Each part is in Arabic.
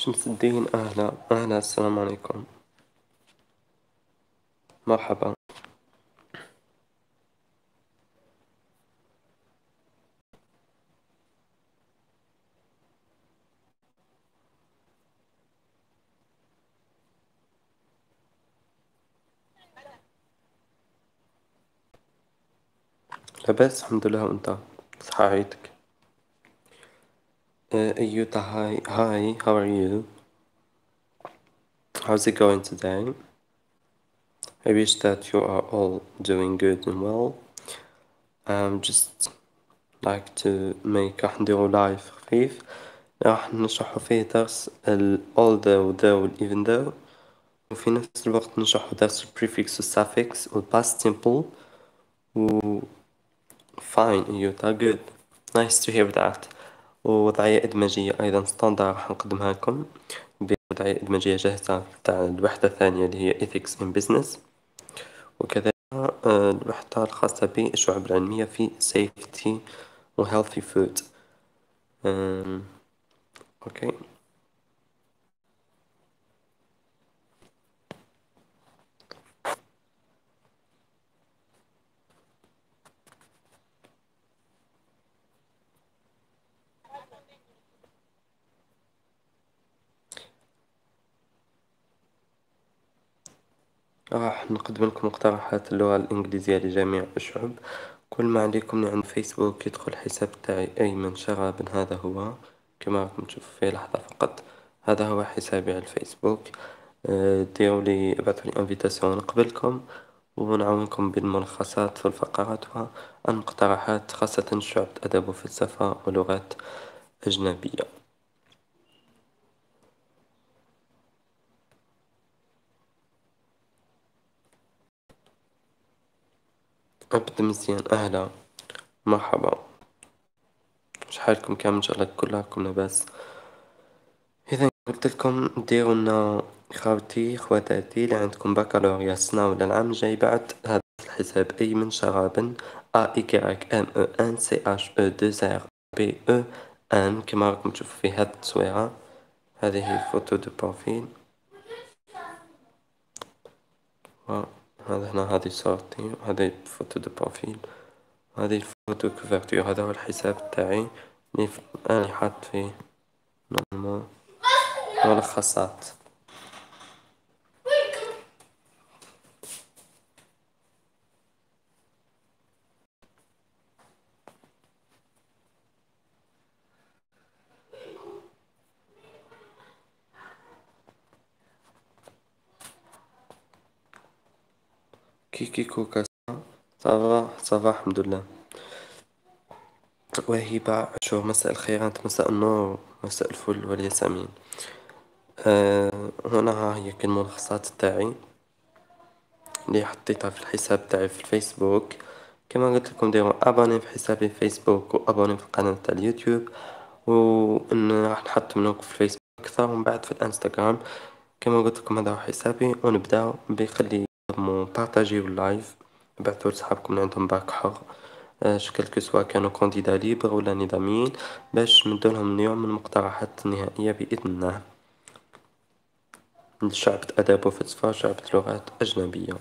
شمس الدين، أهلا أهلا، السلام عليكم. مرحبا. لاباس الحمد لله، وأنت؟ صحيتك؟ أيوتا. hi, how are you? How's it going today? I wish that you are all doing good and well. Just like to make نديرو لايف خفيف راح نشرحو فيه درس ال although though وال even though، وفي نفس الوقت نشرحو درس ال prefix وال suffix وال past simple و fine. أيوتا good. Nice to hear that. ووضعية إدماجية أيضا ستاندر راح نقدمها لكم بوضعية إدماجية جاهزة تاع الوحدة الثانية اللي هي ethics in business. وكذلك الوحدة الخاصة بالشعب العلمية في safety و healthy food. أم، أوكي. راح نقدم لكم مقترحات اللغة الإنجليزية لجميع الشعوب. كل ما عليكم عند فيسبوك يدخل الحساب تاعي أيمن شغاب، هذا هو كما راكم تشوفوا في لحظة فقط. هذا هو حسابي على الفيسبوك. ديروا لي، ابعثوا لي انفيتاسيون نقبلكم ونعاونكم بالملخصات في الفقرات والمقترحات، خاصة شعب أدب وفلسفة ولغات أجنبية. أبدا مزيان، أهلا مرحبا. شحالكم كامل؟ إن شاء الله كلكم لاباس. إذا قلت لكم ديروا لنا خاوتي خواتاتي اللي عندكم بكالوريا السنة ولا العام الجاي بعد هذا الحساب أيمن شغابن AYMENCHE2RBE، كما راكم تشوفوا في هذه التصويرة. هذه هي فوتو دو بروفيل، وهذا هنا هذه صورتي، وهذه فوتو دو بروفيل، وهذه الفوتو كوفرتير. هذا هو الحساب تاعي اللي أنا حاط فيه نورمالمون ملخصات. كيكي كوكا، صافا الحمد لله. وهبة عاشور، مساء الخير، أنت مساء النور، مساء الفل والياسمين. هنا ها هي كل الملخصات تاعي اللي حطيتها في الحساب تاعي في الفيسبوك. كما قلت لكم ديروا ابوني في حسابي الفيسبوك وابوني في القناة تاع اليوتيوب، وان راح نحط منوك في الفيسبوك اكثر ومن بعد في الانستغرام. كما قلت لكم هذا هو حسابي، ونبداو بخلي بارطاجيو اللايف، ابعثوا لصحابكم اللي عندهم باك حر، كلكو سوا كانوا كانديدا ليبر ولا نظاميين، باش نمدولهم اليوم من المقترحات النهائية بإذن الله لشعبة أدب وفلسفة وشعبة لغات أجنبية.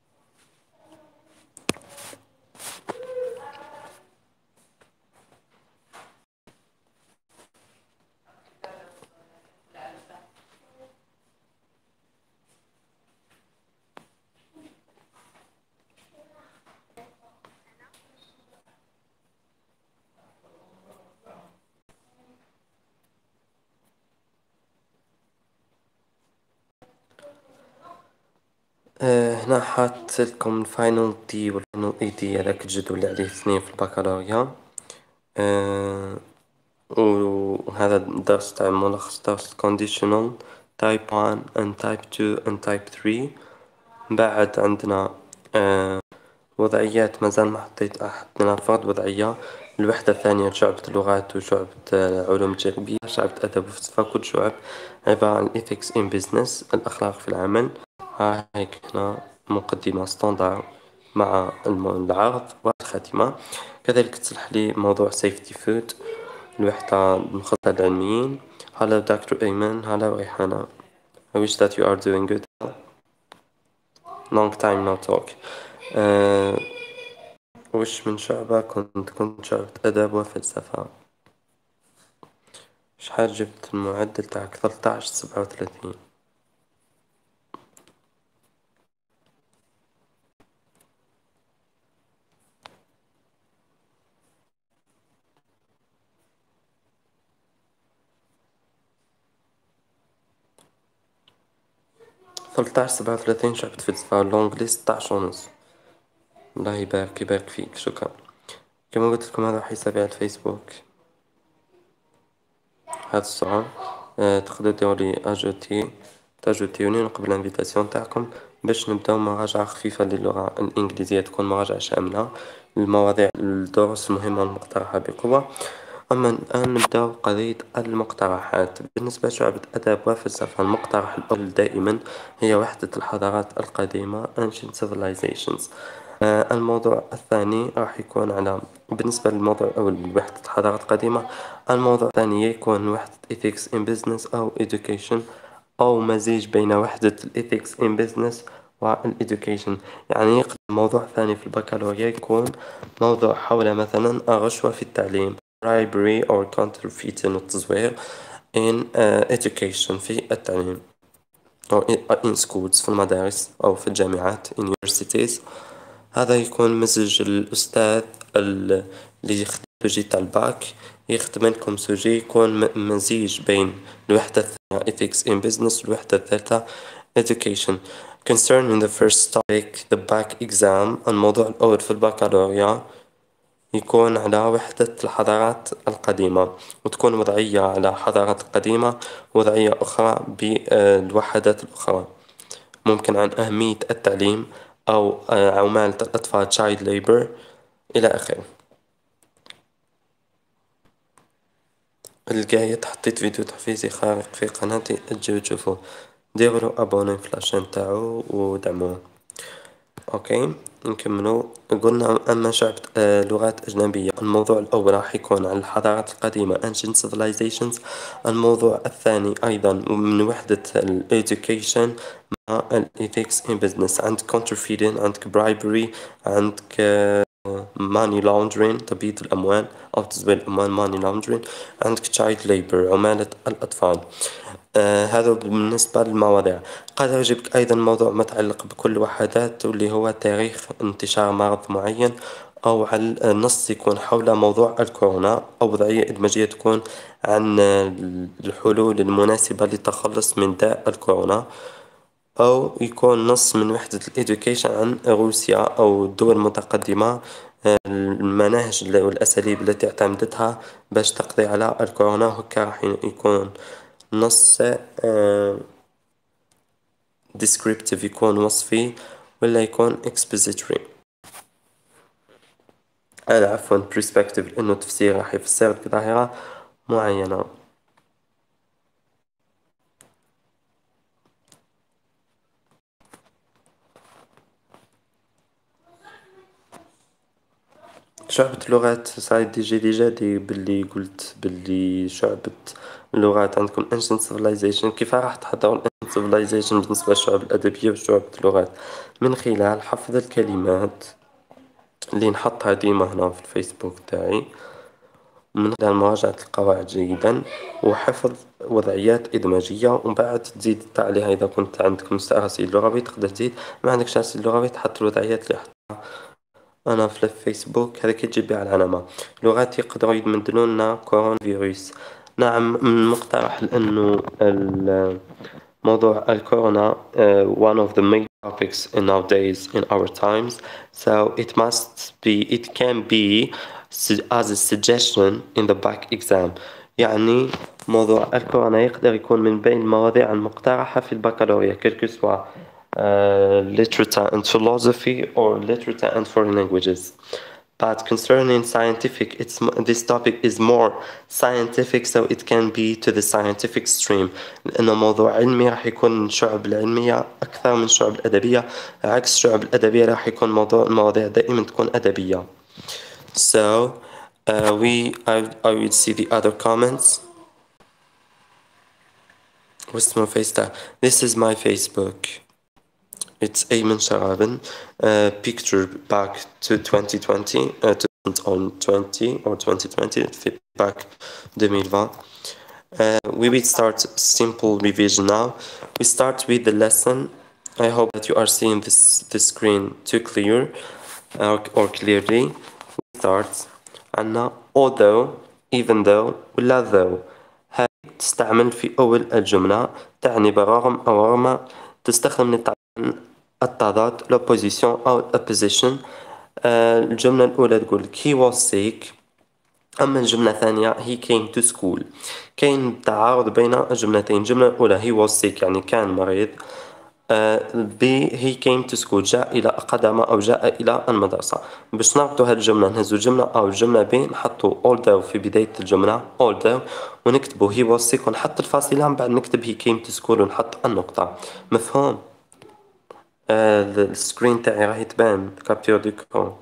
هنا حاط لكم الفاينل دي والفاينل اي دي، هذاك الجدول اللي عليه 2 في البكالوريا. أه وهذا الدرس تاع ملخص درس conditional type 1 and type 2 and type 3. بعد عندنا وضعيات، مازال ما حطينا فرض وضعية الوحدة الثانية لشعبة اللغات وشعبة العلوم التجريبية، شعبة أدب وفلسفة. كل شعب عبارة عن ethics in business، الأخلاق في العمل. ها هيك هنا مقدمة ستاندر مع العرض والخاتمة. كذلك تصلح لي موضوع safety food، الوحدة المخططة للعلميين، Hello, Dr. Ayman. Hello, Ayhana. I wish that you are doing good. Long time no talk. uh, وش من شعبة كنت شعبة أدب وفلسفة. شحال جبت المعدل تاعك؟ 13.37. ثلتاش 37 شعبة فلسفة. لونجلي 16 ونص. الله يبارك فيك، شكرا. كما قلت لكم هذا حسابي على الفيسبوك. هذا السؤال تقدروا ديروا لي تاجوتيوني قبل الانفيتاسيون تاعكم باش نبداو مراجعة خفيفة للغة الإنجليزية، تكون مراجعة شاملة للمواضيع الدروس المهمة المقترحة بقوة. أما الآن نبداو قضية المقترحات. بالنسبة لشعبة أدب وفلسفة، المقترح الأول دائما هي وحدة الحضارات القديمة Ancient Civilizations. الموضوع الثاني راح يكون على، بالنسبة للموضوع الأول وحدة الحضارات القديمة، الموضوع الثاني يكون وحدة Ethics in Business أو Education، أو مزيج بين وحدة Ethics in Business والإدوكيشن. يعني يقدر موضوع ثاني في البكالوريا يكون موضوع حول مثلا الرشوة في التعليم، bribery or counterfeiting والتزوير in education في التعليم، أو in schools في المدارس أو في الجامعات universities. هذا يكون مزج الأستاذ اللي يخدم سوجي تاع الباك، يخدم لكم سوجي يكون مزيج بين الوحدة الثانية ethics in business والوحدة الثالثة education. Concerning the first topic the back exam، الموضوع الأول في البكالوريا يكون على وحدة الحضارات القديمة، وتكون وضعية على حضارات قديمة، وضعية أخرى بالوحدات الأخرى، ممكن عن أهمية التعليم أو عمالة الأطفال child labor إلى آخره. الجاية حطيت فيديو تحفيزي خارق في قناتي، تجيو تشوفوه، ديروا أبوني في العشان تاعو ودعموه. اوكي نكملو. قلنا اما شعب لغات اجنبية، الموضوع الاول راح يكون عن الحضارات القديمة ancient civilizations. الموضوع الثاني ايضا من وحدة education مع ethics in business. عندك counterfeiting، عندك bribery، عندك money laundering تبييض الأموال أو تزوير الأموال money laundering، عندك child labor عمالة الأطفال. هذا بالنسبة للمواضيع. قد يعجبك أيضا موضوع متعلق بكل وحدات، واللي هو تاريخ انتشار مرض معين، أو على النص يكون حول موضوع الكورونا، أو وضعية إدماجية تكون عن الحلول المناسبة للتخلص من داء الكورونا، أو يكون نص من وحدة الإدوكيشن عن روسيا أو الدول المتقدمة، المناهج والأساليب التي اعتمدتها باش تقضي على الكورونا. وهكا راح يكون نص descriptive يكون وصفي، ولا يكون expository. عفوا perspective لأنه تفسير راح يفسر لك ظاهرة معينة. شعبة اللغات سعيد ديجا باللي قلت باللي شعبة اللغات عندكم ancient civilization. كيف راح تحضروا ancient civilization بالنسبة للشعب الأدبية وشعبة اللغات؟ من خلال حفظ الكلمات اللي نحطها ديما هنا في الفيسبوك تاعي، من خلال مراجعة القواعد جيدا، وحفظ وضعيات إدماجية. ومن بعد تزيد عليها إذا كنت عندك مستوى رصيد لغوي تقدر تزيد، ما عندكش رصيد لغوي تحط الوضعيات اللي حطها أنا في الفيسبوك. هذا كي تجيب بها العلامة. لغات يقدروا يمدلون لنا كورونا فيروس. نعم من المقترح لأنه موضوع الكورونا one of the main topics in nowadays in our times, so it can be as a suggestion in the back exam. يعني موضوع الكورونا يقدر يكون من بين المواضيع المقترحة في البكالوريا quel que soit literature and philosophy or literature and foreign languages. But concerning scientific, this topic is more scientific, so it can be to the scientific stream. لأنه موضوع علمي راح يكون الشعب العلمية أكثر من الشعب الأدبية، عكس الشعب الأدبية راح يكون المواضيع دائما تكون أدبية. So I will see the other comments. واسمه فيستا. This is my Facebook. It's Ayman Sharaban. Picture back to 2020, 2020 or 2020, back 2020. We will start simple revision now. We start with the lesson. I hope that you are seeing this screen too clear or clearly. We start عنا although, even though ولا though. هذه تستعمل في أول الجملة، تعني برغم أو رغم. تستخدم للتعبير عن التضاد l'opposition أو opposition. الجملة الأولى تقول he was sick. أما الجملة الثانية he came to school. كاين تعارض بين الجملتين. الجملة الأولى he was sick يعني كان مريض. B he came to school جاء إلى قدم أو جاء إلى المدرسة. باش نربطو هاد الجملة نهزو الجملة أو الجملة B نحطو although في بداية الجملة although ونكتبو he was sick ونحط الفاصلة من بعد نكتب he came to school ونحط النقطة. مفهوم؟ السكرين تاعي راهي تبان كابتور ديكرون.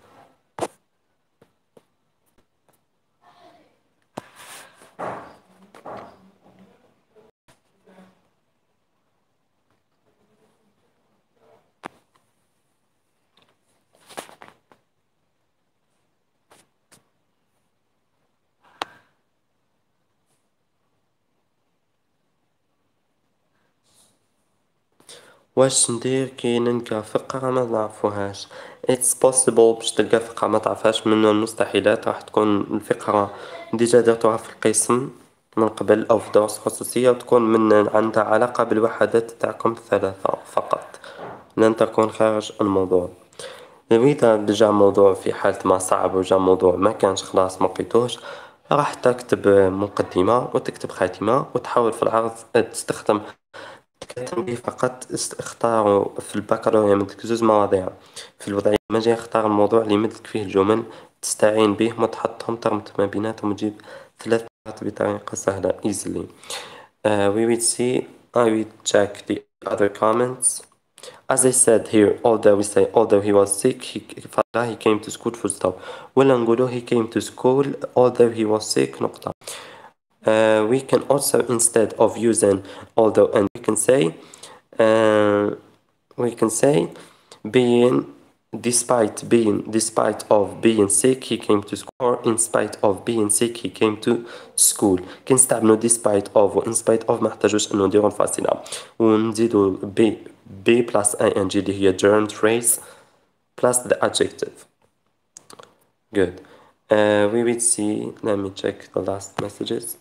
واش ندير كي نلقى فقرة ما نعرفوهاش؟ It's possible باش تلقى فقرة ما تعرفهاش، من المستحيلات راح تكون الفقرة ديجا درتوها في القسم من قبل أو في دروس خصوصية وتكون من عندها علاقة بالوحدات تاعكم الثلاثة فقط، لن تكون خارج الموضوع. إذا رجع موضوع في حالة ما صعب ورجع موضوع ما كانش خلاص ما لقيتوش، راح تكتب مقدمة وتكتب خاتمة وتحاول في العرض تستخدم التنبيه فقط. اختاروا في البكالوريا مدك زوج مواضيع في الوضعية المجية، اختار الموضوع اللي يمدلك فيه الجمل تستعين به وتحطهم تربط ما بيناتهم وتجيب ثلاث نقاط بطريقة سهلة easily. We will see. I will check the other comments. As I said here, although he was sick, he came to school full stop. ولا نقولوا he came to school although he was sick نقطة. We can also, instead of using although and uh, we can say being despite of being sick he came to school, or in spite of being sick he came to school. كنستعملوا despite of و in spite of ما نحتاجوش انه نديرو الفاصلة ونزيدو be plus ing اللي هي gerund phrase plus the adjective. Good. We will see. Let me check the last messages.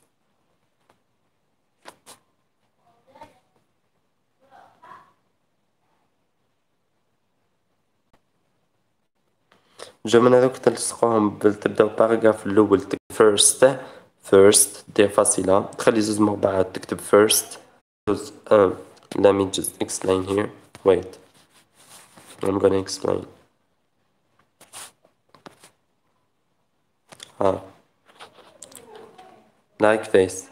الجمل هذوك تلصقوهم تبداو باراجراف الأول تكتب first دير فاصلة تخلي زوج مربعات تكتب first. Let me just explain here. Wait, I'm gonna explain. Like this.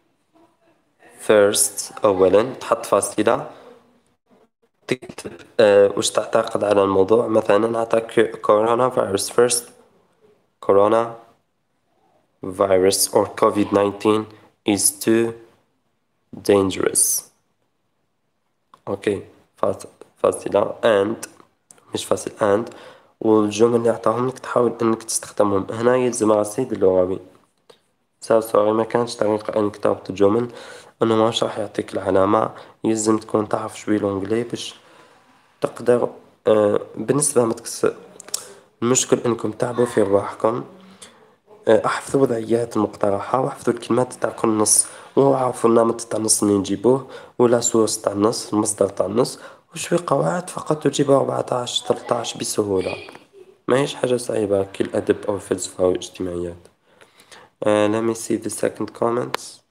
First أولا تحط فاصلة تكتب وش تعتقد على الموضوع. مثلا نعطيك كورونا فيروس. first corona virus or COVID-19 is too dangerous. اوكي فاصلة and مش فاصل and والجمل اللي عطاهم لك تحاول انك تستخدمهم. هنا يلزم الرصيد اللغوي. سوري ما كانش طريقة انك تربط الجمل، انه ماش راح يعطيك العلامة. يلزم تكون تعرف شوي لونجلي باش تقدر بالنسبة المشكل انكم تعبوا في رواحكم. احفظوا وضعيات المقترحة واحفظوا الكلمات تاع كل نص وعرفوا النمط تاع النص منين نجيبوه ولا سورس تاع النص المصدر تاع النص وشوي قواعد فقط تجيبوا 14 13 بسهولة. ماهيش حاجة صعيبة كي الأدب أو الفلسفة أو الاجتماعيات. Let me see the second comments.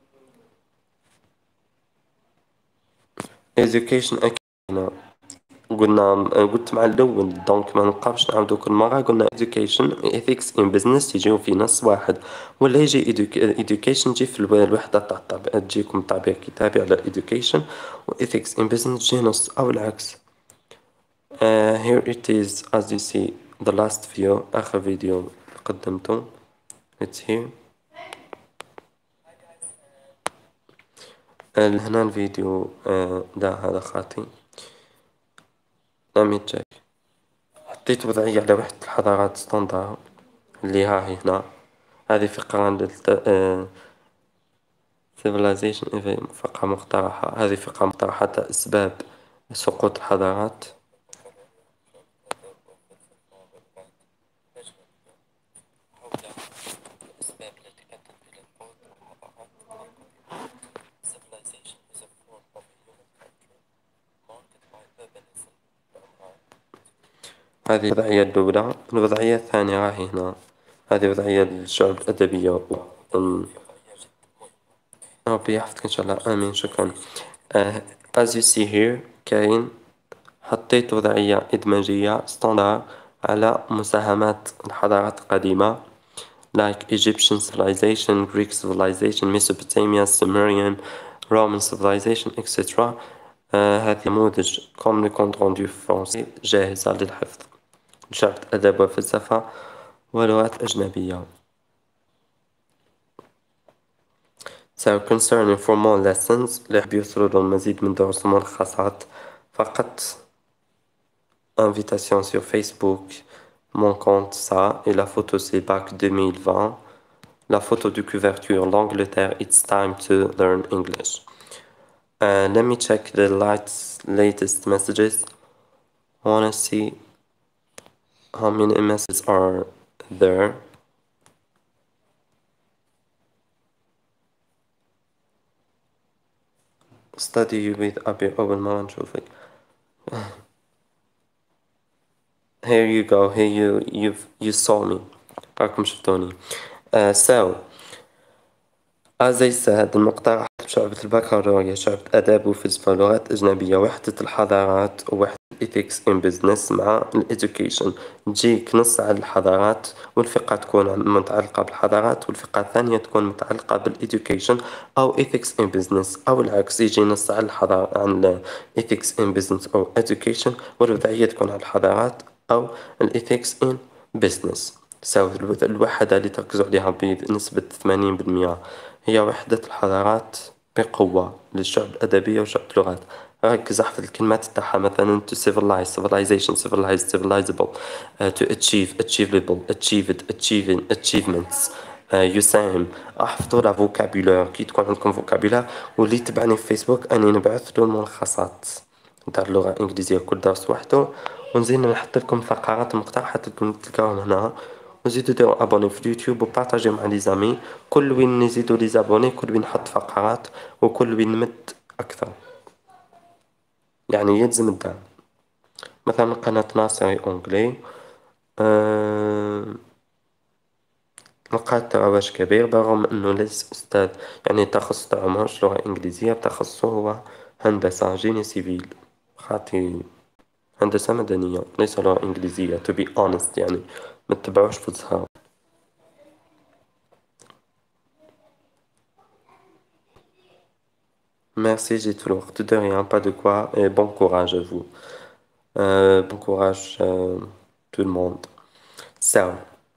Education أكيد. قلت مع الأول دونك ما نبقاوش نعاودو كل مرة. قلنا education ethics in business يجيو في نص واحد، ولا يجي education تجي في الوحدة تاع تجيكم تعبير كتابي على education، و ethics in business تجي نص أو العكس. Here it is as you see the last view، آخر فيديو قدمته it's here. هنا الفيديو لا هذا خاطي. let me check. حطيت وضعية على وحدة الحضارات ستاندار اللي هاهي هنا. هذه فقرة civilization فقرة مقترحة. هذه فقرة مقترحة تاع أسباب سقوط الحضارات. هذه الوضعية الأولى. الوضعية الثانية راهي هنا، هذه وضعية الشعب الأدبية. ربي يحفظك إن شاء الله، آمين، شكرا. as you see here كاين حطيت وضعية إدماجية ستاندار على مساهمات الحضارات القديمة like Egyptian civilization, Greek civilization, Mesopotamia, Sumerian, Roman civilization, etc. هذا نموذج كوم لو كونت روندو فرونسي جاهزة للحفظ. شرح أدب وفلسفة ولغات أجنبية. So concerning for more lessons اللي يحب يوصلوا له المزيد من دروس وملخصات فقط invitation sur Facebook, mon compte ça et la photo c'est bac 2020. La photo de couverture l'Angleterre it's time to learn English. Let me check the latest messages. I wanna see how many messages are there. Study with أبي أول ما نشوفك. Here you go. Here you saw me. راكم شفتوني. So as I said المقترح شعبة البكالوريا، شعبة آداب وفلسفة ولغات أجنبية، وحدة الحضارات ووحدة ethics in business مع education. تجيك نص على الحضارات والفقرة تكون متعلقة بالحضارات والفقرة الثانية تكون متعلقة بالeducation أو ethics in business، أو العكس يجي نص على الحضارة عن ethics in business أو education والوضعية تكون على الحضارات أو ethics in business. الوحدة اللي تركزوا عليها بنسبة 80% هي وحدة الحضارات بقوة للشعب الأدبية وشعب اللغات. ركز احفظ الكلمات تاعها، مثلا to civilize civilization civilized civilizable to achieve achievable achieved achieving achievements يساهم. احفظوا لا فوكابولار كي تكون عندكم فوكابولار. واللي تبعني في فيسبوك اني نبعث له الملخصات نتاع اللغة الإنجليزية كل درس وحده، ونزيد نحط لكم فقرات مقترحة تلقاوهم هنا، وزيدوا ديروا ابوني في اليوتيوب وبارطاجيو مع لي زامي. كل وين نزيدوا لي زابوني كل وين نحط فقرات وكل وين نمد اكثر، يعني يلزم الدعم. مثلا قناة ناصري اونجلي لقات رواج كبير برغم انه ليس استاذ، يعني تخصص تاعو ماهوش لغة انجليزية، تخصصه هو هندسة جيني سيفيل، خاطي هندسة مدنية ليس لغة انجليزية to be honest، يعني ما تتبعوش في الزهر. Merci, j'ai tout le temps de rien, pas de quoi, et bon courage à vous. Bon courage tout le monde. So,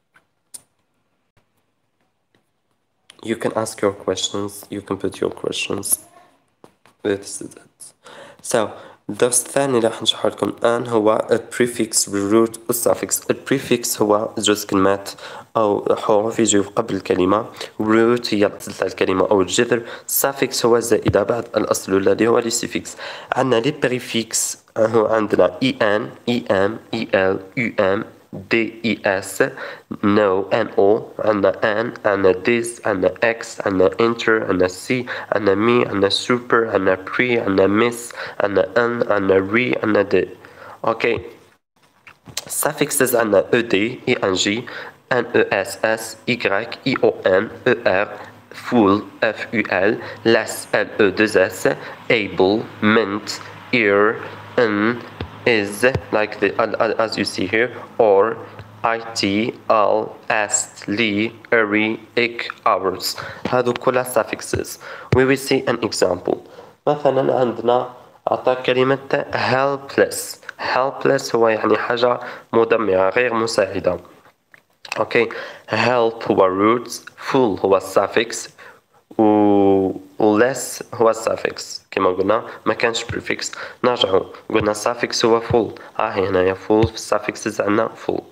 you can ask your questions, you can put your questions. This is it. So, الدرس الثاني اللي راح نشرحه لكم الآن هو البريفكس والروت والسافكس. البريفكس هو جزء كلمات أو حروف يجيو قبل الكلمة، والروت هي تاع الكلمة أو الجذر، السافكس هو الزائدة بعد الأصل الذي هو السيفكس. عندنا لي بريفكس هو عندنا ان اي ام اي ال يو ام دي اي اس نو ان او، عندنا عندنا ديز، عندنا اكس، عندنا انتر، عندنا سي، عندنا مي، عندنا سوبر، عندنا بري، عندنا ميس، عندنا ان، عندنا ري، عندنا دي. اوكي. suffixes عندنا او دي اي ان جي ان او اس اس يكراك اي او ان او ار فول اف يو ال less ال او 2 اس able mint ear ان is like the as you see here, or IT, al, est, li, eri, ik, ours. هادو كلها suffixes. We will see an example. مثلا عندنا أعطاك كلمة helpless. helpless هو يعني حاجة مدمرة غير مساعدة. اوكي. help هو roots, full هو suffix و less هو suffix. كما قلنا ما كانش prefix. نرجعوا قلنا suffix هو full. هنايا full في suffixes عندنا full.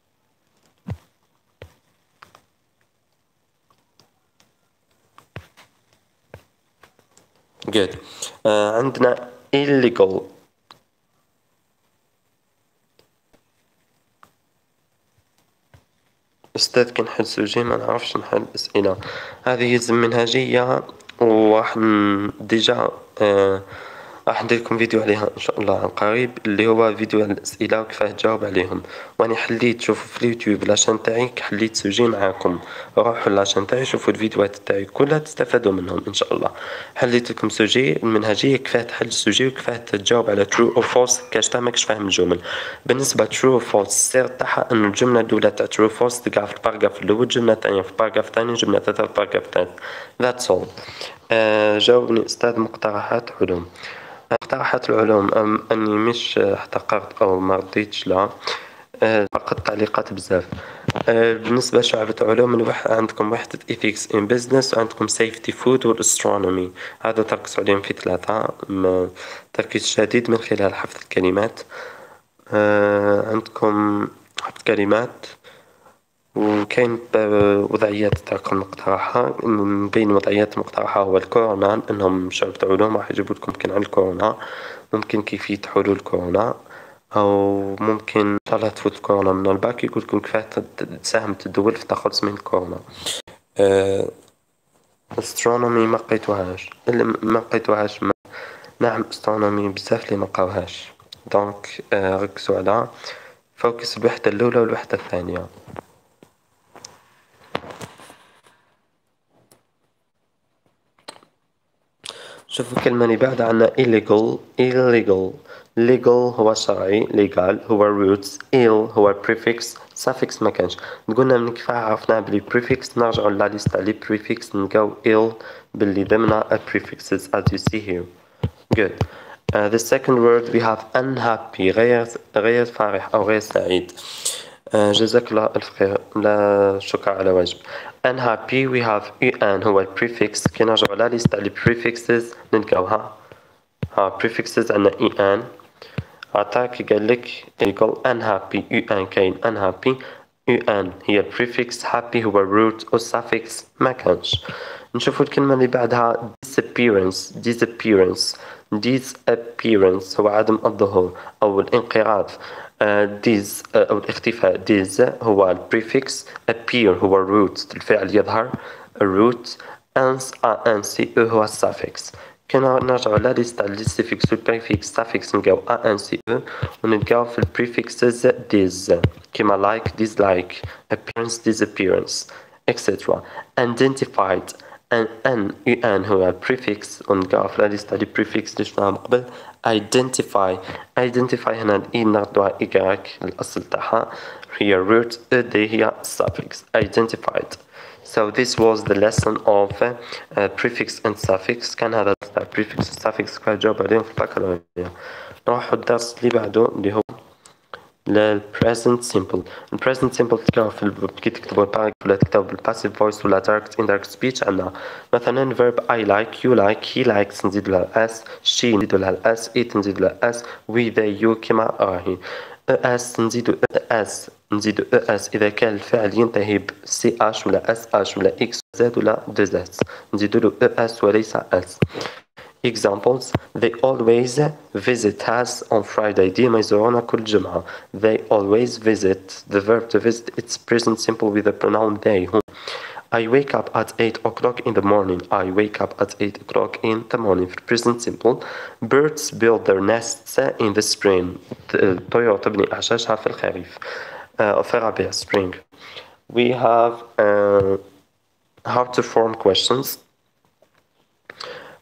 good. عندنا illegal. أستاذ كي نحل سوجي ما نعرفش نحل أسئلة. هذه منهجية وراح ديجا راح ندير لكم فيديو عليها ان شاء الله عن قريب، اللي هو فيديو على الاسئله وكيفاه تجاوب عليهم. واني حليت، شوفوا في اليوتيوب لاشان تاعي حليت سوجي معاكم، روحوا لاشان تاعي شوفوا الفيديوهات تاعي كلها تستفادوا منهم ان شاء الله. حليت لكم سوجي المنهجيه كيفاه تحل السوجي وكيفاه تجاوب على ترو او فولس كاش ماكش فاهم الجمل. بالنسبه ترو او فولس السر تاعها انه الجمله الاولى تاع ترو فولس تلقاها في الباراجراف الاول، الجمله الثانيه في الباراجراف الثاني، الجمله الثالثه في الباراجراف الثالث. ذاتس اول. جاوبني استاذ مقترحات علوم. مقترحات العلوم اني مش احتقرت او ما رضيتش، لا فقط تعليقات بزاف. بالنسبة لشعبة علوم عندكم وحدة ethics in business، وعندكم safety food والastronomy. هذا تركز عليهم في 3 تركيز شديد من خلال حفظ الكلمات. عندكم حفظ كلمات، وكاين وضعيات تاعكم مقترحة. من بين وضعيات المقترحة هو الكورونا، لأنهم شعبة علوم راح يجيبوا لكم كان عن الكورونا، ممكن كيفية حلول كورونا، أو ممكن إن شاء الله تفوت كورونا من الباك يقول لكم كيفاه ساهمت الدول في التخلص من الكورونا. استرونومي ما لقيتوهاش، نعم استرونومي بزاف اللي ما لقاوهاش. دونك ركزوا على فوكس الوحدة الأولى والوحدة الثانية. شوفوا الكلمة اللي بعد عنا illegal. legal هو شرعي، legal هو roots، ill هو prefix، suffix ما كانش. قلنا من كيف عرفنا بلي prefix نرجعوا لا ليست على prefix نلقاو ill باللي ضمنها prefixes as you see here. good. The second word we have unhappy، غير فرح أو غير سعيد. جزاك الله ألف خير، لا شكر على واجب. unhappy we have un هو البريفكس. كي نرجعو على ليست على البريفكسز نلقاوها prefixes عندنا ان. عطاك قالك يقول unhappy un كاين unhappy un هي البريفكس، happy هو الروت أو suffix ما كانش. نشوفوا الكلمة اللي بعدها disappearance هو عدم الظهور أو الانقراض. أو الاختفاء. هو البريفكس، appear هو الروت الفعل يظهر الروت، انسي هو السافكس. كنا نرجع على ليست على السيفكس والبريفكس suffix نلقاو انسي ونلقاو في البريفكسز كيما like dislike appearance disappearance etc. identified ان هو البريفكس ونلقاو في ليست على البريفكس اللي شفناها من قبل. identify هنا الاي ناخدوها إيكغيك الأصل تاعها هي root، دي هي suffix identified. So this was the lesson of prefix and suffix. كان هذا prefix و suffix كان جاوب عليهم في البكالوريا. نروحو الدرس اللي بعده اللي هو present simple. present simple تلقاو كي تكتبوا الباراجراف ولا تكتبوا بالباسيف فويس ولا direct indirect speech. عندنا مثلا verb I like you like he likes نزيد لها s، she نزيد لها s، it نزيد لها s، we they you كما راهي. اس نزيد اس إذا كان الفعل ينتهي ب ch ولا sh ولا x زاد ولا 2s نزيد له اس وليس s. Examples: they always visit us on Friday. ديما يزورونا كل جمعة. They always visit. The verb to visit it's present simple with the pronoun they. I wake up at 8 o'clock in the morning. I wake up at 8 o'clock in the morning. في present simple. Birds build their nests in the spring. الطيور تبني أعشاشها في الخريف. في الربيع spring. We have how to form questions.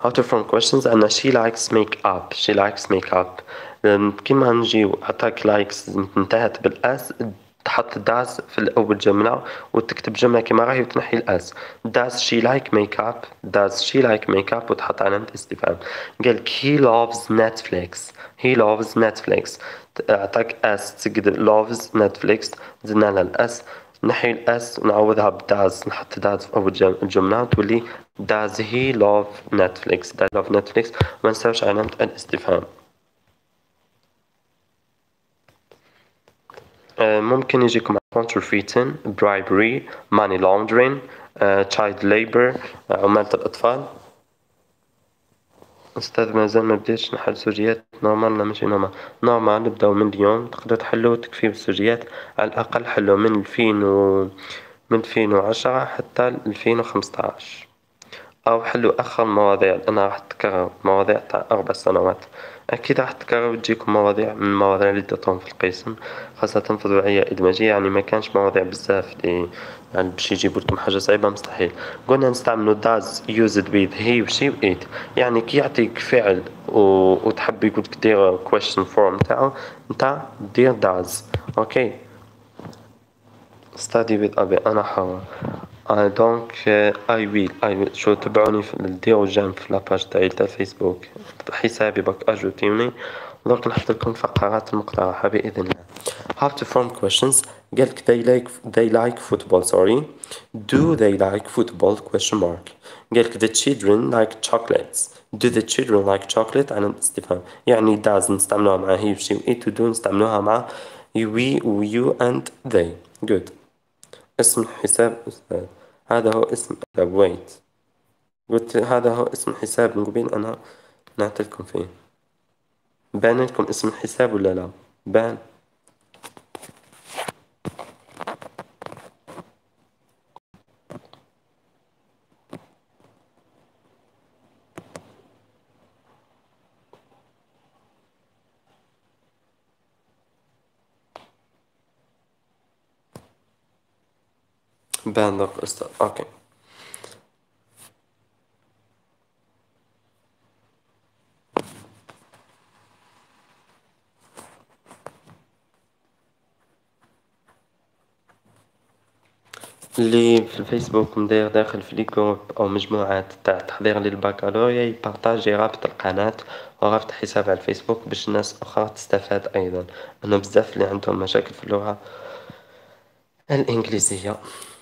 how to form questions. أن she likes makeup. كيما نجيو عطاك likes انتهت بالأس، تحط does في الأول جملة وتكتب جملة كيما راهي وتنحي الأس. does she like makeup وتحط علامة استفهام. قالك he loves Netflix. عطاك اس تقدر loves Netflix، زدنا لها الأس، نحي الأس ونعوضها بداز، نحط داز في أول الجملة تولي does he love Netflix. ما نساوش علامة الاستفهام. ممكن يجيكم counterfeiting, bribery, money laundering, child labor، عمالة الأطفال. أستاذ مازال ما بديتش نحل سجيات نورمال. لا ماشي نورمال نبداو من اليوم تقدر تحلو تكفي بالسجيات على الأقل حلو من 2010 حتى 2015، أو حلو آخر مواضيع لأنها راح تكرر مواضيع تاع 4 سنوات. أكيد راح تكرر وتجيكم مواضيع من المواضيع اللي درتهم في القسم، خاصة في الوضعية الإدماجية. يعني ما كانش مواضيع بزاف اللي يعني باش يجيبوا لكم حاجة صعيبة، مستحيل. قلنا نستعملوا does used with he و she و it. يعني كي يعطيك فعل وتحب يقولك دير question form تاعو نتا دير does. أوكي. study with أبي أنا حر. دونك I will شو تبعوني في نديرو جيم في لاباج تاعي تاع فيسبوك، حسابي باك اجوتيوني، دونك نحط لكم فقرات المقترحة بإذن الله. how to form questions. قالك they like football. do they like football question mark. قالك the children like chocolates. do the children like chocolate على الاستفهام. يعني does نستعملوها مع he و she و it، و do نستعملوها مع we و you and they. good. اسم حساب أستاذ. هذا هو اسم wait. قلت هذا هو اسم حساب من قبل أنا نعطيكم فيه. بان لكم اسم الحساب ولا لا؟ بان. بان دوك أستاذ. أوكي. اللي في الفيسبوك مداير داخل في لي جروب أو مجموعات تاع تحضير للبكالوريا يبارطاجي رابط القناة ورابط حساب على الفيسبوك باش الناس أخرى تستفاد أيضا. أنا بزاف اللي عندهم مشاكل في اللغة الإنجليزية.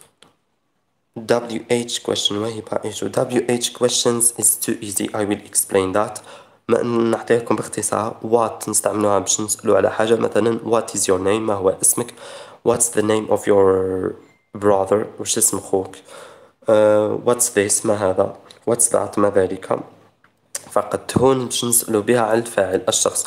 WH question وهبة إيش WH questions is too easy. I will explain that. ما نعطيكم باختصار. what نستعملوها باش نسألوا على حاجة، مثلا what is your name، ما هو اسمك. what's the name of your brother، وش اسم خوك. what's this، ما هذا. what's that، ما ذلك. فقط هون باش نسألوا بها على الفاعل الشخص.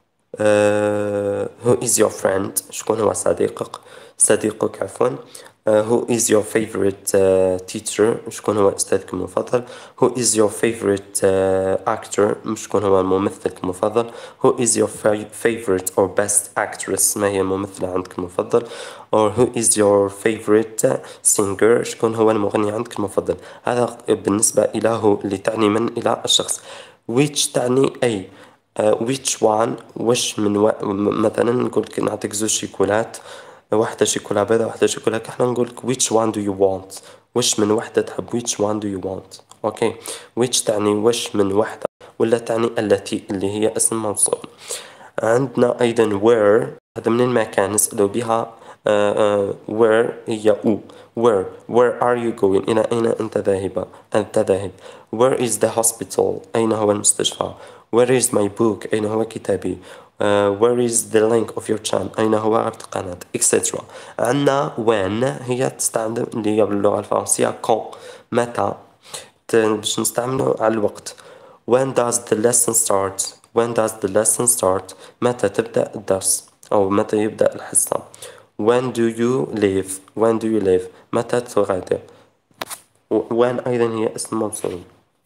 who is your friend، شكون هو صديقك عفوا. who is your favorite teacher، شكون هو أستاذك المفضل. who is your favorite actor، شكون هو ممثلك المفضل. who is your favorite or best actress، ما هي الممثلة عندك المفضل. or who is your favorite singer، شكون هو المغني عندك المفضل. هذا بالنسبة إلى هو اللي تعني من إلى الشخص. which تعني أي. which one وش من مثلا نقولك نعطيك زوج شيكولات، واحدة شيكولا بيضاء واحدة شيكولا كحلة، نقولك which one do you want، وش من وحدة تحب. which one do you want. اوكي. which تعني وش من وحدة، ولا تعني التي اللي هي اسم موصول. عندنا أيضا where، هذا من المكان نسألو بها. where هي أو. where are you going، إلى أين أنت ذاهب. where is the hospital، أين هو المستشفى. where is my book، أين هو كتابي. where is the link of your channel، أين هو رابط القناة etc. عندنا when هي تستخدم اللي هي باللغة الفرنسية quand، متى، باش نستعملو على الوقت. when does the lesson start، متى تبدأ الدرس أو متى يبدأ الحصة. when do you leave، متى تغادر. when أيضا هي اسم موصول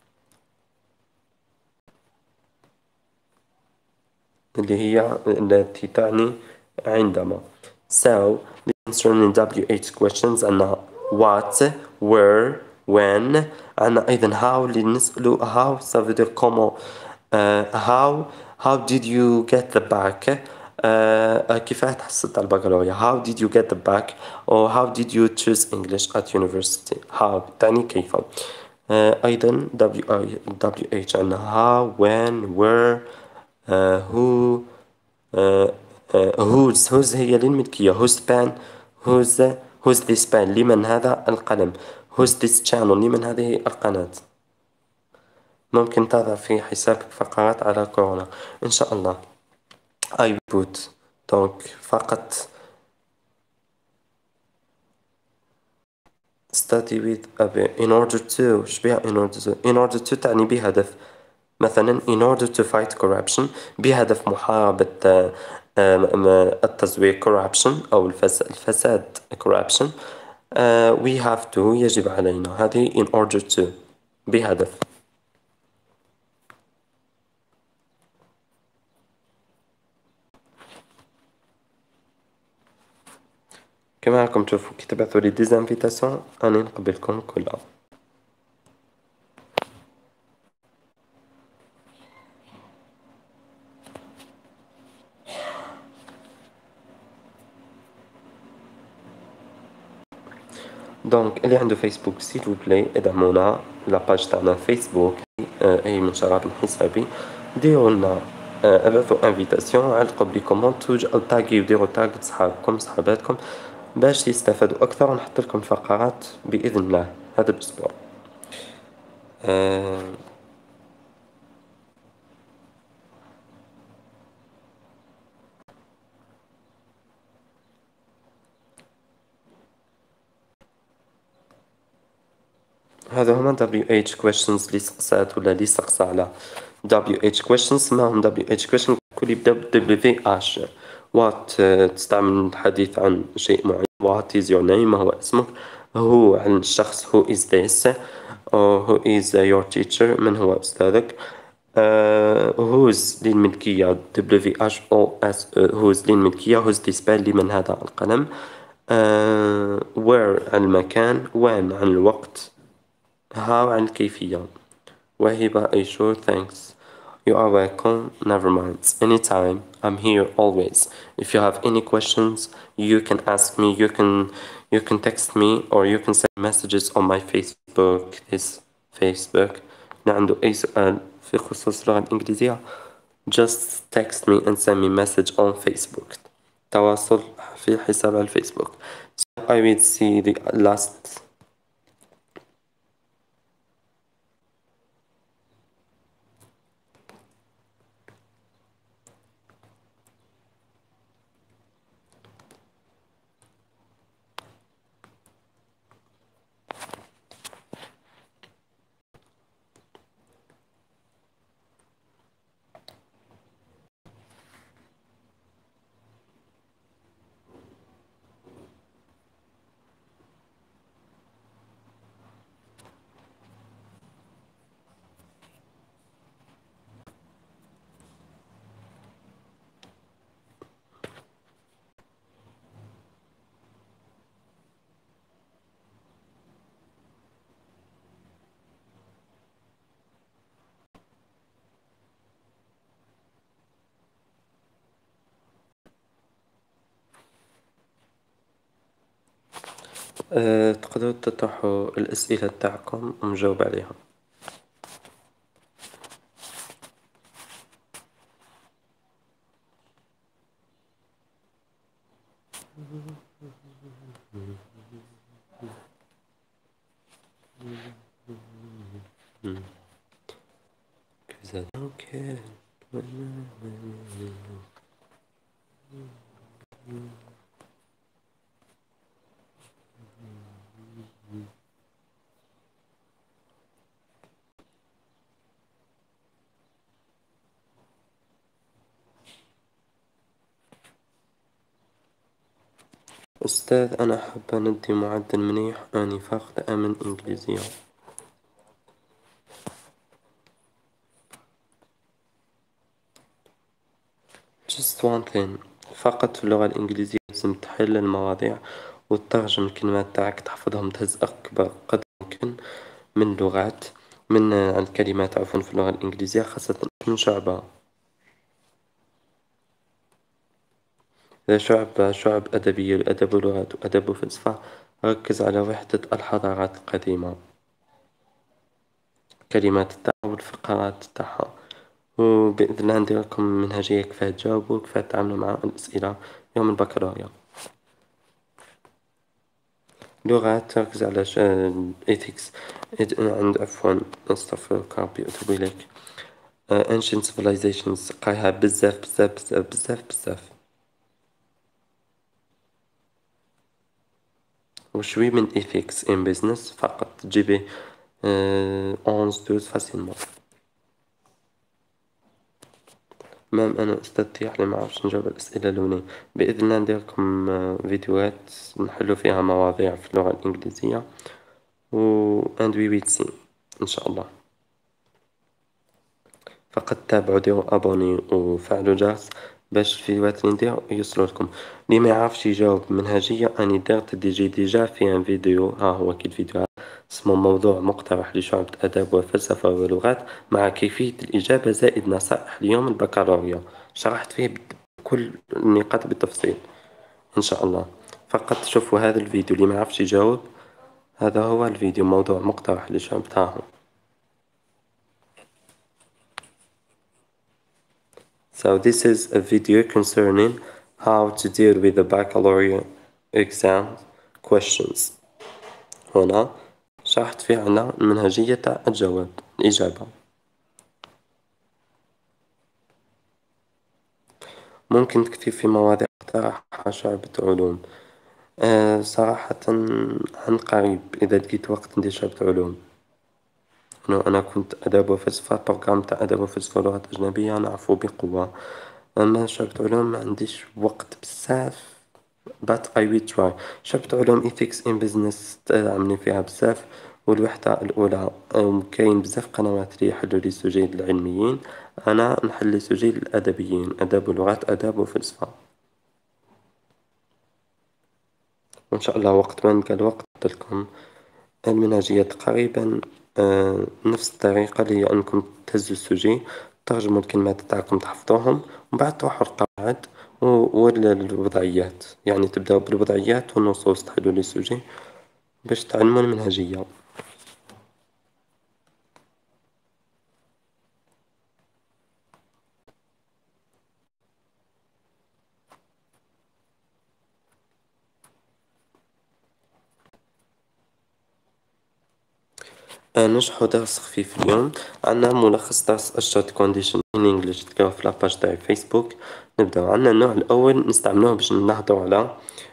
اللي هي التي تعني عندما. so the answer in WH questions أنها what، where، when. عنا أيضا how اللي نسألو how ça veut dire comment. How did you get the back. كيف تحصلت على البكالوريا. how did you get the back or how did you choose English at university. how تعني كيف. أيضا WH عنا how when where who whose هي للملكية. whose pen whose this pen لمن هذا القلم. whose this channel لمن هذه القناة. ممكن تضع في حسابك فقرات على كورونا إن شاء الله. I put donc فقط study with a bit in order to شبيها in order to تعني بهدف. مثلا in order to fight corruption بهدف محاربة التزوير corruption أو الفساد corruption. we have to يجب علينا. هذه in order to بهدف. كما راكم تشوفوا كي تبعثوا لي ديزانفيتاسيون راني نقبلكم كلها. دونك اللي عنده فيسبوك سيل بلاي ادعمونا لاباج تاعنا فيسبوك. اي من شراب حسابي ديروا لنا ابعثوا انفيتاسيون علقوا بلي كومونت تاغي وديروا تاغ صحابكم صحاباتكم باش يستفادوا اكثر. ونحط لكم فقرات باذن الله هذا الاسبوع. هذا هما WH questions اللي سقسات ولا اللي سقسى على WH questions سماهم WH question. كل يبدا ب WH. what تستعمل الحديث عن شيء معين. what is your name ما هو اسمك. who عن الشخص who is this or who is your teacher من هو أستاذك. whose للملكية WHOS whose للملكية. whose this pen لمن هذا القلم. where عن المكان. when عن الوقت. how عن الكيفية. وهبة I sure thanks. You are welcome. Never mind. Anytime. I'm here always. If you have any questions, you can ask me. You can text me or you can send messages on my Facebook. This Facebook. اللي عنده أي سؤال في خصوص اللغة الإنجليزية just text me and send me message on Facebook. تواصل في حساب على الفيسبوك. So I will see the last. تقدروا تطرحوا الأسئلة تاعكم ونجاوب عليها. كذا اوكي. أستاذ أنا حابة ندي معدل منيح أني فاقدة من إنجليزية. just one thing فقط في اللغة الإنجليزية لازم تحل المواضيع وتترجم الكلمات تاعك تحفظهم تهز أكبر قدر ممكن من لغات، من الكلمات عفوا في اللغة الإنجليزية، خاصة من شعبها. إذا شعب أدبية، أدب ولغات وأدب وفلسفة، ركز على وحدة الحضارات القديمة، كلمات تاعها والفقرات تاعها. وبإذن الله ندير لكم منهجية كيفاه تجاوبوا وكيفاه تتعاملوا مع الأسئلة يوم البكالوريا. لغات تركز على ethics. عند عفوا أستغفرك ربي أتوب إليك. ancient civilizations قايها بزاف بزاف بزاف بزاف بزاف، وشوي من ethics in business فقط تجيبي 11 12 فاسيلمون. مام أنا أستاذ يعني ما عرفش نجاوب الأسئلة الأولين. بإذن الله ندير لكم فيديوهات نحلو فيها مواضيع في اللغة الإنجليزية and we will see إن شاء الله. فقط تابعوا ديروا أبوني وفعلوا جرس باش الفيديوهات اللي ندير يوصلوا لكم. اللي ما يعرفش يجاوب منهجية أني درت ديجا في ان فيديو، ها هو كي الفيديو اسمه موضوع مقترح لشعبة آداب وفلسفة ولغات مع كيفية الإجابة زائد نصائح ليوم البكالوريا، شرحت فيه كل النقاط بالتفصيل إن شاء الله. فقط شوفوا هذا الفيديو، اللي ما يعرفش يجاوب هذا هو الفيديو موضوع مقترح لشعبة. ها هو. So this is a video concerning how to deal with the baccalaureate exam questions. هنا شرحت فيه على المنهجية تاع الإجابة. ممكن تكتب في مواضيع اقتراحها شعبة علوم. صراحة عن قريب إذا لقيت وقت ندير شعبة علوم. أنا كنت آداب وفلسفة، بروغرام تاع آداب وفلسفة ولغات أجنبية نعرفو بقوة. أما شعبة علوم ما عنديش وقت بزاف but I will try. شعبة علوم ethics in business تعلمني فيها بزاف. والوحدة الأولى كاين بزاف قنوات اللي يحلوا لي سجيل العلميين، أنا نحل سجيل الأدبيين، آداب ولغات آداب وفلسفة. وإن شاء الله وقت ما نلقى الوقت لكم المنهجية تقريبا نفس الطريقة اللي هي أنكم تهزوا السجي، ترجموا الكلمات تاعكم تحفظوهم، ومن بعد تروحوا القواعد والوضعيات، يعني تبداو بالوضعيات والنصوص تحلوا لي السجي باش تعلموا المنهجية. نشرحو درس خفيف اليوم. عندنا ملخص درس أشهر condition in English تلقاوه في لاباج تاعي فيسبوك. نبداو. عندنا النوع الأول نستعملوه باش نهضرو على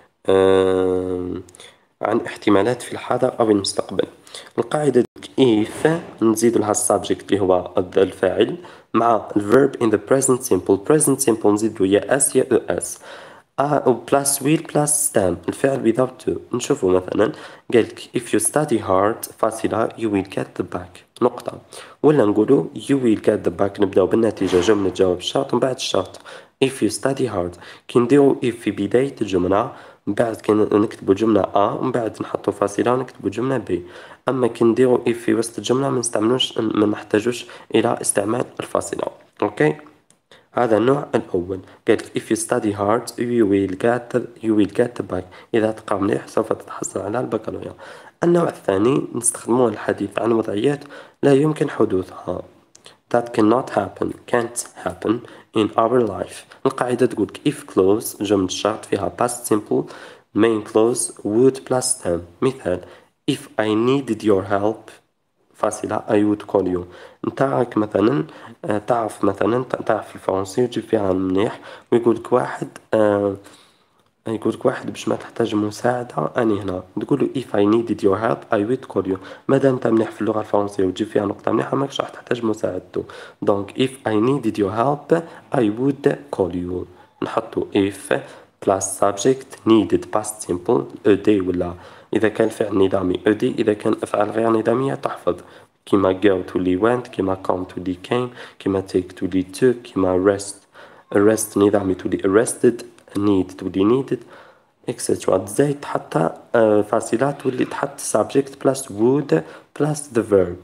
عن احتمالات في الحاضر أو المستقبل. القاعدة if نزيد لها السابجكت اللي هو الفاعل مع الverb in the present simple نزيدو يا s يا es بلاس will بلاس stem الفعل without to. نشوفو مثلا قالك if you study hard فاصلة you will get the back نقطة، ولا نقولو you will get the back نبداو بالنتيجة جملة جواب الشرط ومن بعد الشرط if you study hard. كي نديرو if في بداية الجملة من بعد كي نكتبو جملة ومن بعد نحطو فاصلة ونكتبو جملة بي. أما كي نديرو if في وسط الجملة ما نحتاجوش إلى استعمال الفاصلة. أوكي، هذا النوع الأول. قالك if you study hard you will get the back. إذا تقرأ مليح سوف تتحصل على البكالوريا. النوع الثاني نستخدموه للحديث عن وضعيات لا يمكن حدوثها that cannot happen can't happen in our life. القاعدة تقولك if clause جملة الشرط فيها past simple main clause would plus stem. مثال if I needed your help فاصلة I would call you. انت راك مثلا تعرف الفرنسية وتجيب فيها مليح ويقولك واحد يقولك واحد باش ما تحتاج مساعدة أني هنا تقولو if I needed your help I would call you. مادام انت مليح في اللغة الفرنسية وتجيب فيها نقطة مليحة ماكش راح تحتاج مساعدته. دونك if I needed your help I would call you. نحطو if plus subject needed past simple ed ولا إذا كان فعل نظامي ed، إذا كان أفعال غير نظامية تحفظ كيما go تولي went، كيما come تولي came، كيما take تولي took، كيما rest نظامي تولي arrested، need تولي needed etc. تزايد حتى فاصلات واللي تحط subject plus would plus the verb.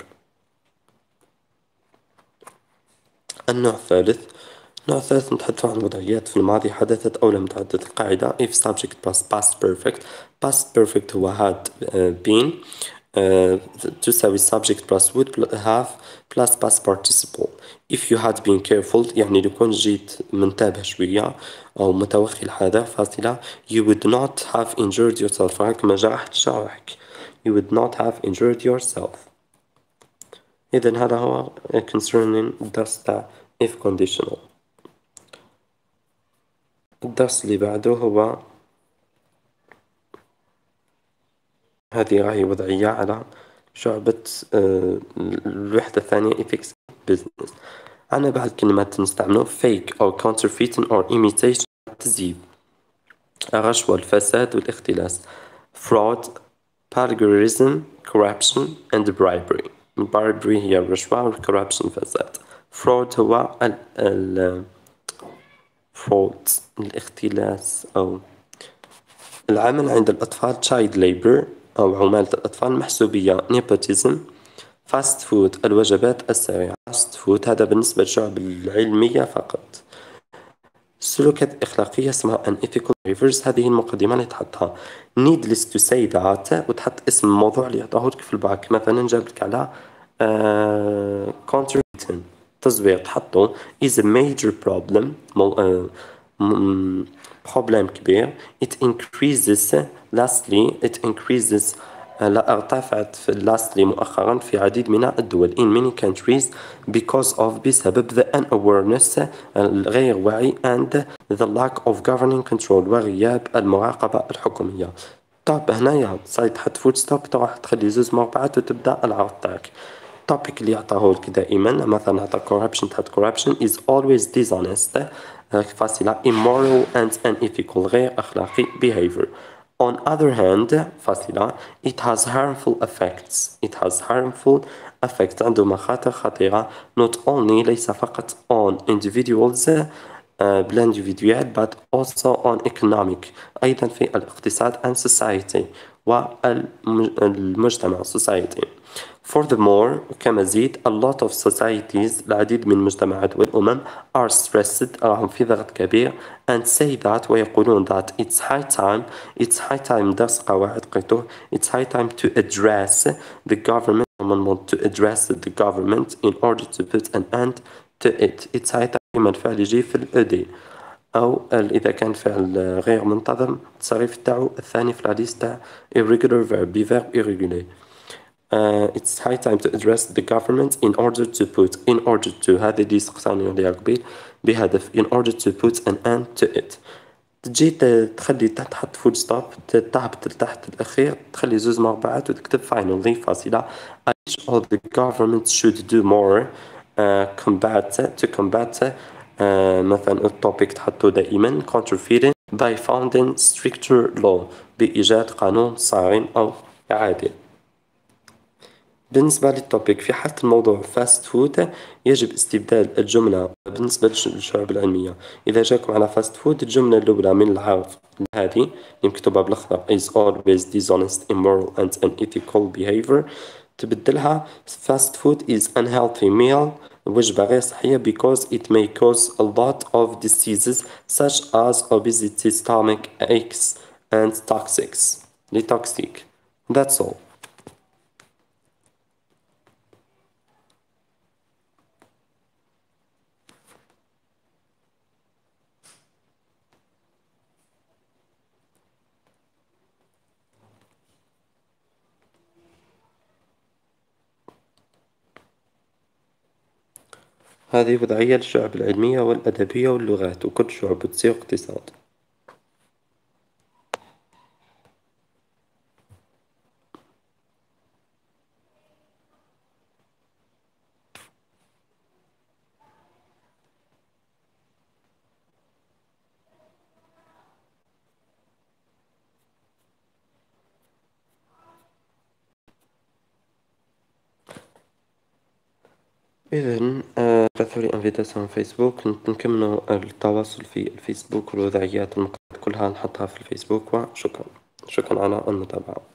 النوع الثالث نتحدث عن وضعيات في الماضي حدثت أو لم تحدث. القاعدة if subject plus past perfect. past perfect هو had been تساوي subject plus would have plus past participle. if you had been careful يعني لو كنت جيت منتبه شوية أو متوخي الحذر فاصلة you would not have injured yourself راك ما جرحت جرحك. you would not have injured yourself. إذن هذا هو concerning الدرس تاع if conditional. الدرس اللي بعده هو هذه راهي وضعية على شعبة الوحدة الثانية ethics business. عنا بعض الكلمات نستعملو fake or counterfeiting or imitation التزييف. الرشوة الفساد والاختلاس fraud plagiarism corruption and bribery. bribery هي الرشوة والcorruption الفساد. fraud هو fraud الاختلاس أو العمل عند الأطفال child labor أو عمالة الأطفال. محسوبية nepotism. fast food الوجبات السريعة. fast food هذا بالنسبة للشعب العلمية فقط. السلوكات الإخلاقية اسمها unethical behaviors. هذه المقدمة اللي تحطها needless to say that وتحط اسم الموضوع اللي يعطاهولك في الباك. مثلا جابلك على counterfeiting تزوير تحطو is a major problem problem كبير. it increases lastly it increases لا ارتفعت في lastly مؤخرا في عديد من الدول in many countries because of بسبب the unawareness الغير وعي and the lack of governing control وغياب المراقبة الحكومية. طب هنايا صاي تحط فول ستوب تروح تخلي زوز مربعات وتبدأ العرض تاعك. التوبيك اللي يعطاهولك دائما مثلا عطا corruption تحط corruption is always dishonest فاصلة immoral and unethical غير أخلاقي behavior. On other hand فاصلة it has harmful effects it has harmful effects عنده مخاطر خطيرة not only ليس فقط on individuals بالانديفيدوال but also on economic أيضا في الاقتصاد and society والمجتمع society. Furthermore كمزيد a lot of societies العديد من المجتمعات والأمم are stressed راهم في ضغط كبير and say that ويقولون that it's high time درس قواعد قيتوه it's high time to address the government to address the government in order to put an end to it. it's high time الفعل يجي في الأدي أو إذا كان فعل غير منتظم التصريف تاعو الثاني في الحديث تاع irregular verb بverb irregular. It's high time to address the government in order to هذه دي سقسانية اللي قبيل بهدف in order to put an end to it. تجي تخلي تحت فول ستوب تهبط لتحت الأخير تخلي زوز مربعات وتكتب finally فاصلة I wish all the government should do more to combat مثلا التوبيك تحطه دائما counterfeiting by founding stricter law بإيجاد قانون صارم أو عادل. بالنسبة للتوبيك في حالة الموضوع فاست فود يجب استبدال الجملة بالنسبة للشعوب العلمية. إذا جاكم على فاست فود الجملة الأولى من العرض هذه اللي مكتوبة بالأخضر is always dishonest immoral and unethical behavior تبدلها fast food is unhealthy meal وجبة غير صحية because it may cause a lot of diseases such as obesity stomach aches and toxic. That's all. هذه وضعية للشعب العلمية والأدبية واللغات وكل شعب تصير اقتصاد. إذن ابعثوا لي انفيتاسيون فيسبوك نكملوا التواصل في الفيسبوك والوضعيات المقالات كلها كلها نحطها في الفيسبوك. وشكرا، شكرا على المتابعة.